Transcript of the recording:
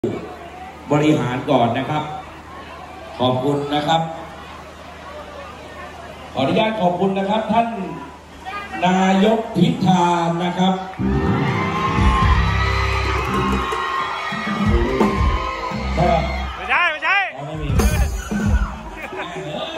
บริหารก่อนนะครับขอบคุณนะครับขออนุญาตขอบคุณนะครับท่านนายกพิธานะครับไม่ใช่ไม่มี